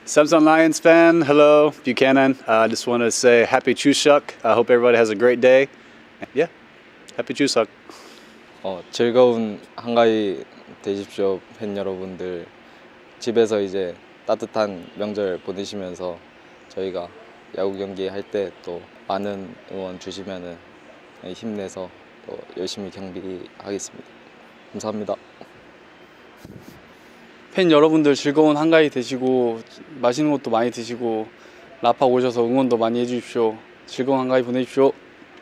Samsung Lions fan, hello, Buchanan. I just want to say happy Chuseok. I hope everybody has a great day. Yeah, happy Chuseok. 즐거운 한가위 되십시오, 팬 여러분들. 집에서 이제 따뜻한 명절 보내시면서 저희가 야구 경기 할 때 또 많은 응원 주시면은 힘내서 또 열심히 경기하겠습니다. 감사합니다. 팬 여러분들 즐거운 한가위 되시고 맛있는 것도 많이 드시고 라파 오셔서 응원도 많이 해주십시오. 즐거운 한가위 보내십시오.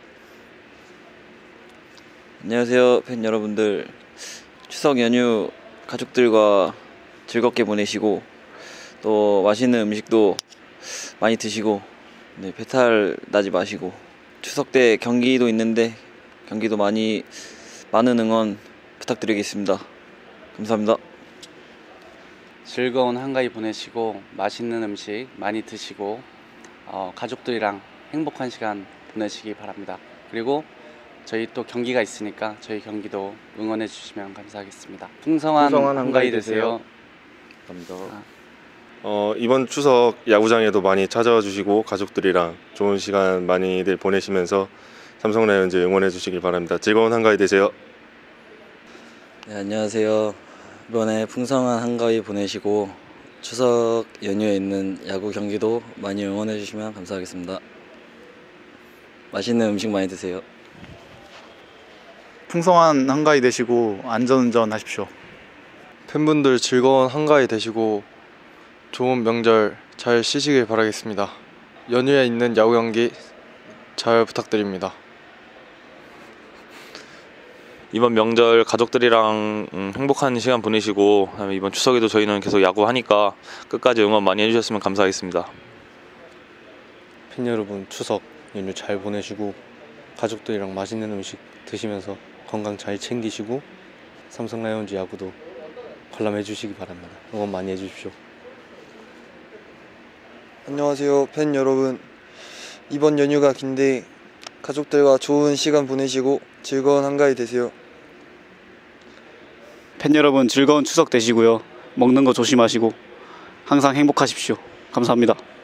안녕하세요, 팬 여러분들. 추석 연휴 가족들과 즐겁게 보내시고 또 맛있는 음식도 많이 드시고 배탈 나지 마시고 추석 때 경기도 있는데 경기도 많은 응원 부탁드리겠습니다. 감사합니다. 즐거운 한가위 보내시고 맛있는 음식 많이 드시고 가족들이랑 행복한 시간 보내시기 바랍니다. 그리고 저희 또 경기가 있으니까 저희 경기도 응원해 주시면 감사하겠습니다. 풍성한 한가위 되세요. 감사합니다. 이번 추석 야구장에도 많이 찾아와 주시고 가족들이랑 좋은 시간 많이들 보내시면서 삼성 라이온즈 응원해 주시길 바랍니다. 즐거운 한가위 되세요. 네, 안녕하세요. 이번에 풍성한 한가위 보내시고 추석 연휴에 있는 야구 경기도 많이 응원해 주시면 감사하겠습니다. 맛있는 음식 많이 드세요. 풍성한 한가위 되시고 안전운전 하십시오. 팬분들 즐거운 한가위 되시고 좋은 명절 잘 쉬시길 바라겠습니다. 연휴에 있는 야구 경기 잘 부탁드립니다. 이번 명절 가족들이랑 행복한 시간 보내시고 이번 추석에도 저희는 계속 야구하니까 끝까지 응원 많이 해주셨으면 감사하겠습니다. 팬 여러분 추석 연휴 잘 보내시고 가족들이랑 맛있는 음식 드시면서 건강 잘 챙기시고 삼성 라이온즈 야구도 관람해 주시기 바랍니다. 응원 많이 해주십시오. 안녕하세요, 팬 여러분. 이번 연휴가 긴데 가족들과 좋은 시간 보내시고 즐거운 한가위 되세요. 팬 여러분 즐거운 추석 되시고요. 먹는 거 조심하시고 항상 행복하십시오. 감사합니다.